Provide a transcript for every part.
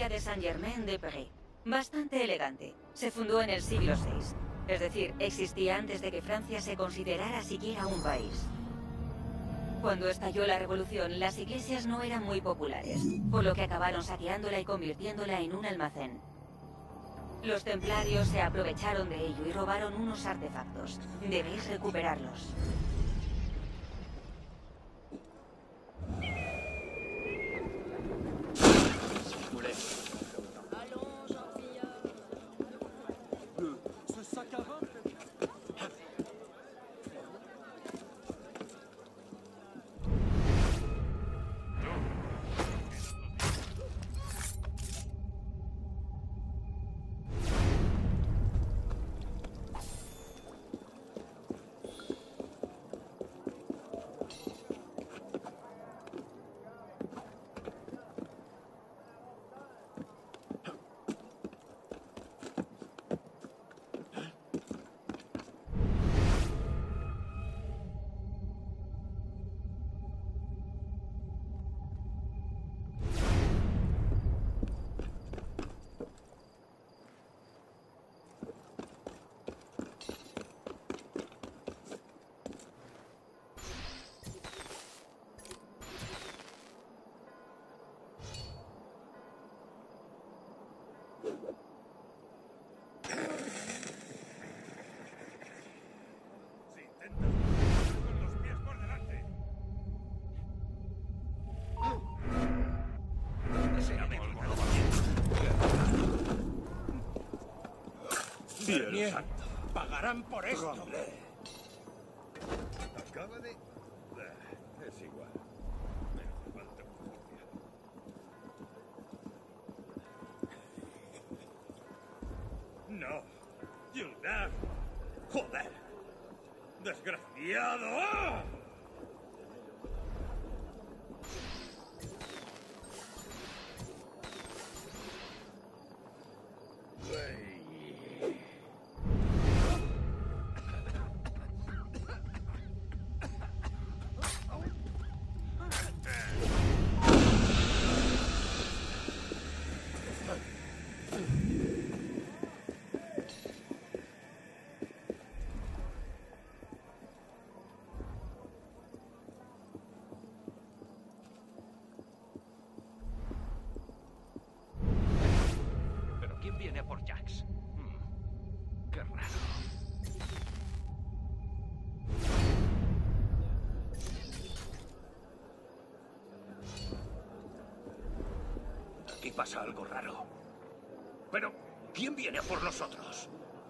Abadía de Saint-Germain-des-Prés. Bastante elegante. Se fundó en el siglo VI. Es decir, existía antes de que Francia se considerara siquiera un país. Cuando estalló la revolución, las iglesias no eran muy populares, por lo que acabaron saqueándola y convirtiéndola en un almacén. Los templarios se aprovecharon de ello y robaron unos artefactos. Debéis recuperarlos. Dios santo, pagarán por esto. Acaba de... Es igual. Me hace falta justicia. No. Ciudad. Joder. Desgraciado. Viene por Jax. Qué raro. Aquí pasa algo raro. Pero, ¿quién viene a por nosotros?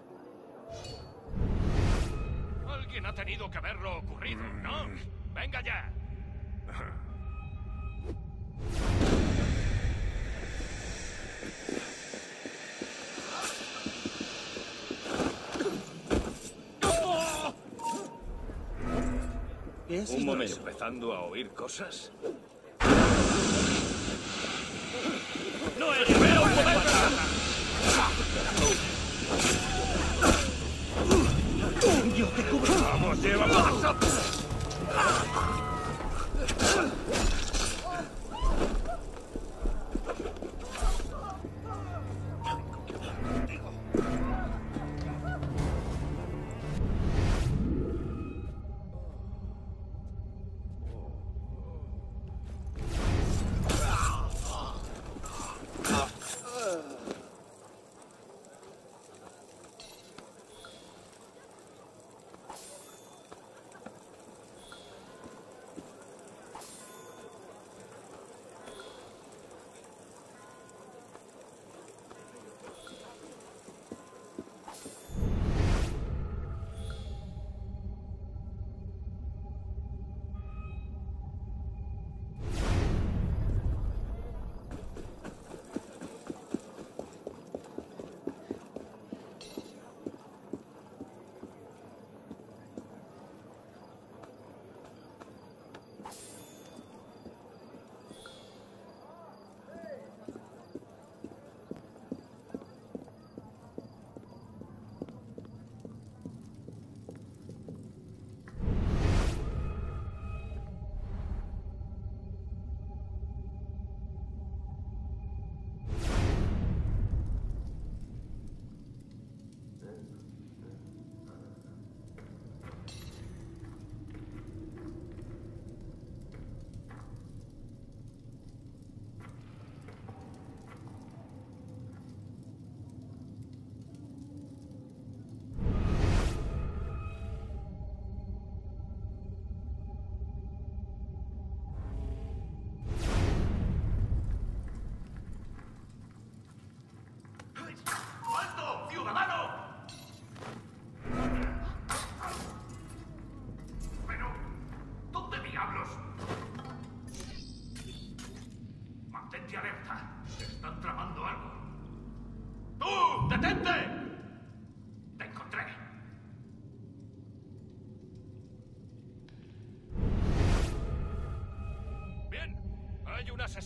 Alguien ha tenido que ver lo ocurrido, ¿no? ¡Venga ya! Un momento. ¿Empezando a oír cosas? ¡No es veo poder! ¡Yo te cubro! ¡Vamos, lleva paso!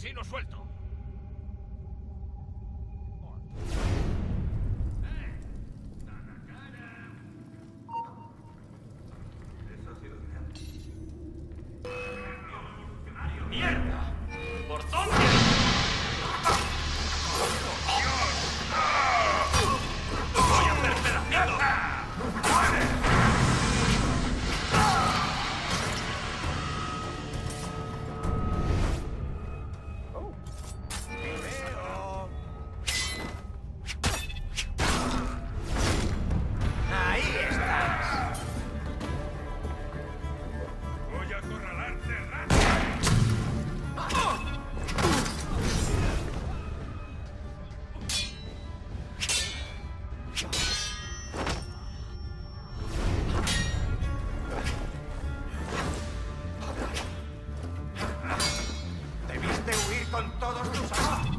asesino suelto. Eso ha sido genial. ¡Mierda! ¿Por dónde? ¡Voy a hacer pedacitos! Ahí estás. Voy a acorralarte, rata. Debiste huir con todos tus ojos.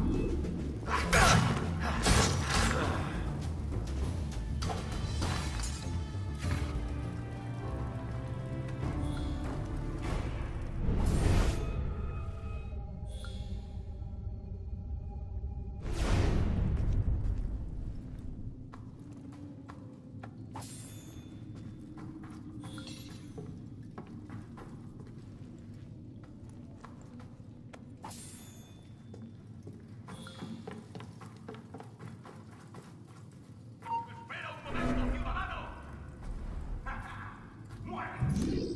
¡Espera un momento, ciudadano! ¡Muere!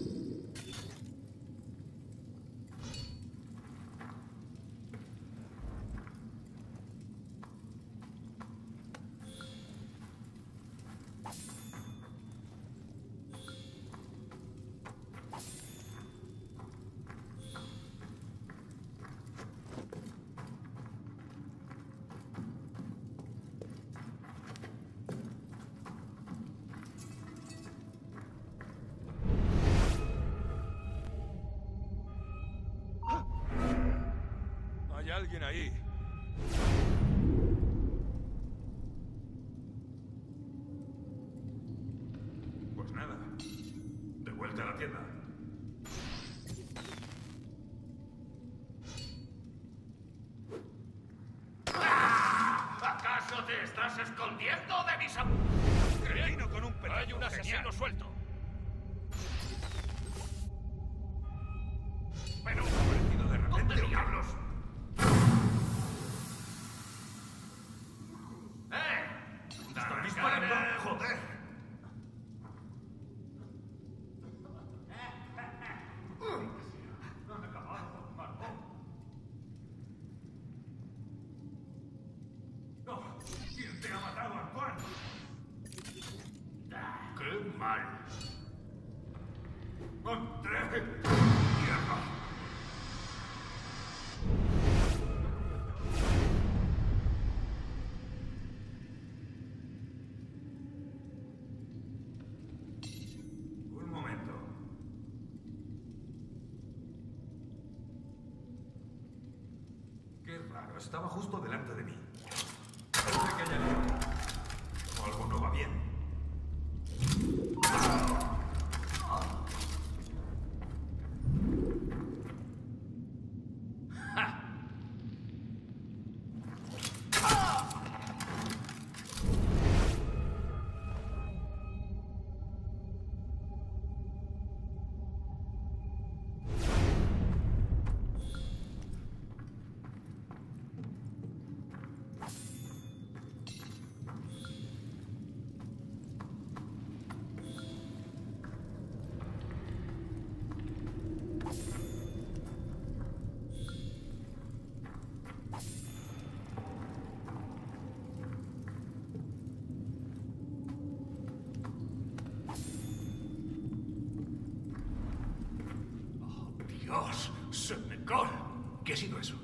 Hay alguien ahí. Pues nada. De vuelta a la tienda. ¿Acaso te estás escondiendo de mis Cretino con un pedazo Hay un asesino genial. suelto. Pero, Aparecido de repente. ¿dónde diablos? ¡Están disparando! ¡Joder! ¿Quién te ha matado, Antoine? ¡Qué mal! ¡André! ¡Mierda! Un momento. Qué raro, estaba justo delante de mí. Parece que haya lío. O algo no va bien. Dios, Senecal. ¿Qué ha sido eso?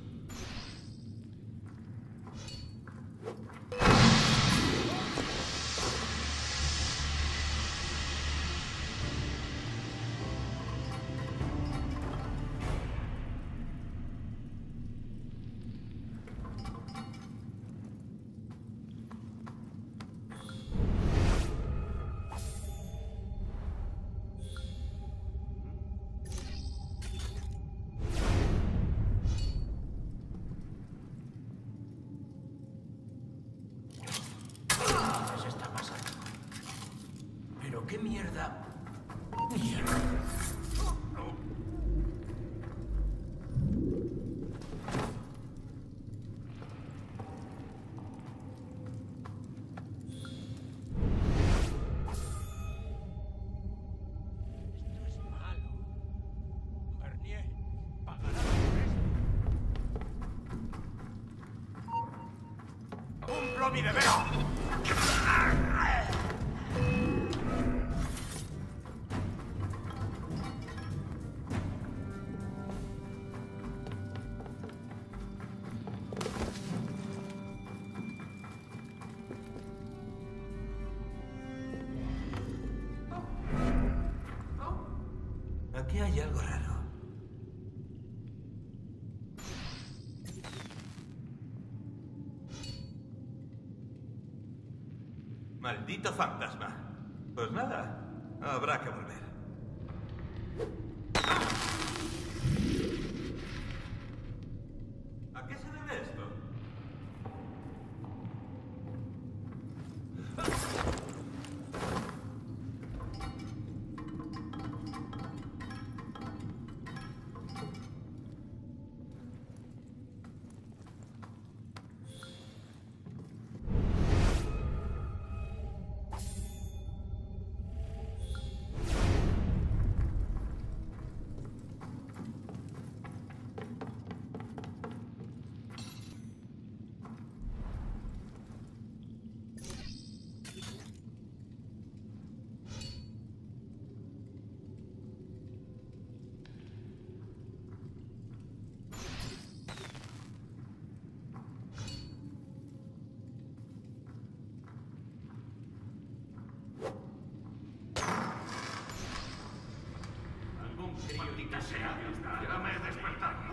Robbie de Vero! Aquí hay algo raro. Maldito fantasma. Pues nada, habrá que volver. ¿A qué se debe esto? Maldita sea, ya me he despertado.